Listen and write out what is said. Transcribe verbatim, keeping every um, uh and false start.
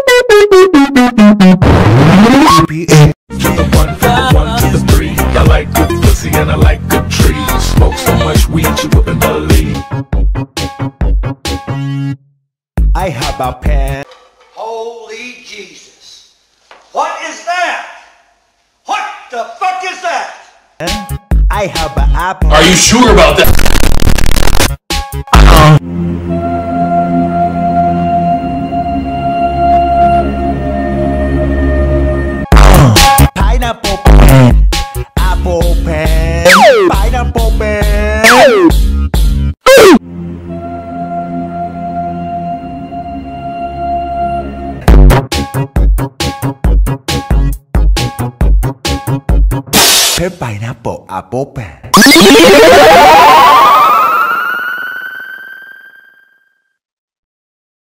One, one to the three. I like good pussy and I like good trees. Smoke so much weed you wouldn't believe. I have a pen. Holy Jesus. What is that? What the fuck is that? I have an apple. Are you sure about that? Pineapple pen. Apple pen. Pineapple pen. Pen pineapple apple pen.